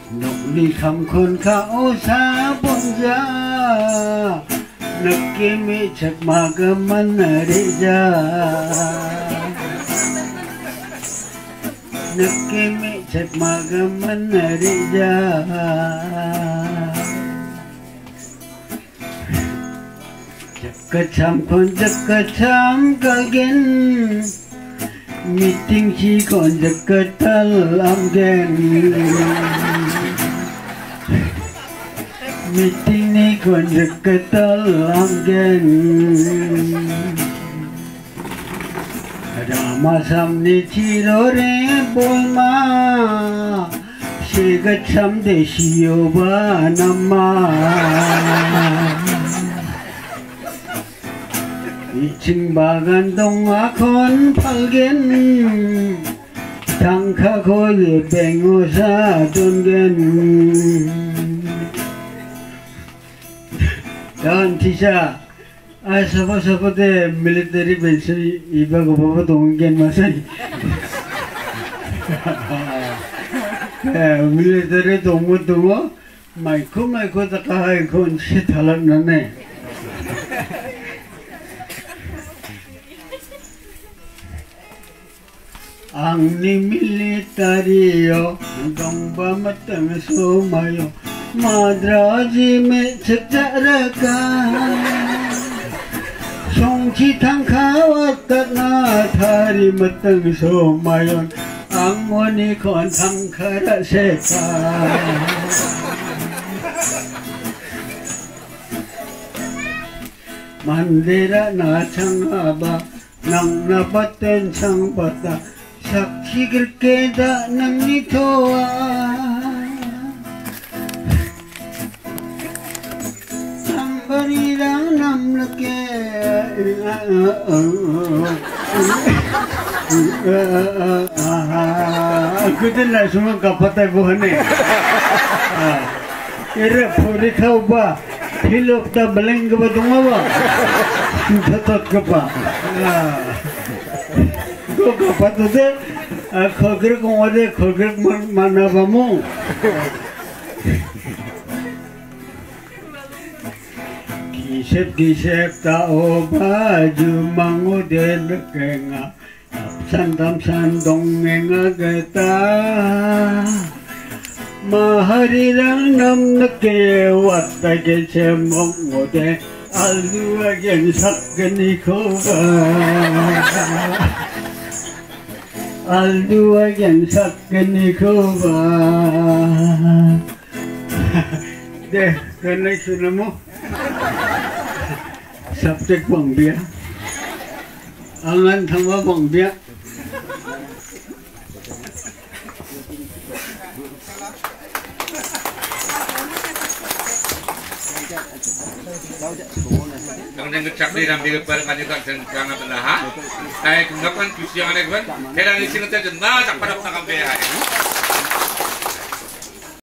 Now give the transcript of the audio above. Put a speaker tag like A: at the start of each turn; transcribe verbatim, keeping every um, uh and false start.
A: นกนี่คำคนเขาสาบงยานักเกมิชักมากมันเรียนักเกมิชักมากมันเรียจักกระชำคนจักกระชำก็เกินมีทิ้งชีคนจักกระทัลลำเกินมีทิ้งนี่คนจักกระทัลลำเกินรามาสัมนิชิโรเรบุลมาเชกชัมเดชิโยบานามาอิชิงบากันตงอาคนพัลเกนทังข้าโคยเบงโอซาตุนเกนตอนที่ชาอาสภาสภาเดมิลิเตอรี่เป็นสิ่งอีบากบตรงเกนมาใช่เออมิลิเตอรี่ตรงมุดตรงว่าไม่คุ้มไม่คุ้มตะกายคนเสียทารันนั่นเองอังนิมิลิตาริโอดงบามัตเมสุมาโยมาดราจิเมชักจระกาชงชิทังขาวตัดนาทาริมัตเมสุมาโยอังวนิคอนทังคาระเสกามันเดระนาชังอาบานังนาบัตเตนชังปัตตาสักชิกเกดานังนิโตอาสัมบริรังนัมลเกคุณน่าสมกับพัตย์บุหนี่เอเรพูริข้าวบ้าที่ลูกตาเบลงกับตัวมาบ้าสุดทัดกับบ้าก็กับพัตย์เดขอกระกงว่าเดขอกระกมันมันนาบามูกิเชฟกิเชฟตาโอบาจูมังโอเดนเกงาสันทำสันดงเงงาเกตามหาริรังนำนักเกวัตตะเกเชมงโอเดอัลลูอาเกนสักกันนิโคบาอัลลูอาเกนสักกันนิโคบาเด็กกันในสุนทรsubjek bang dia angan thama bang dia
B: Ang nangcak di dalam diri pada kanjukan dan kangen belaha, saya gunakan kursi yang aneh kan, heran di sini saja, nah tak pada pernah kambing.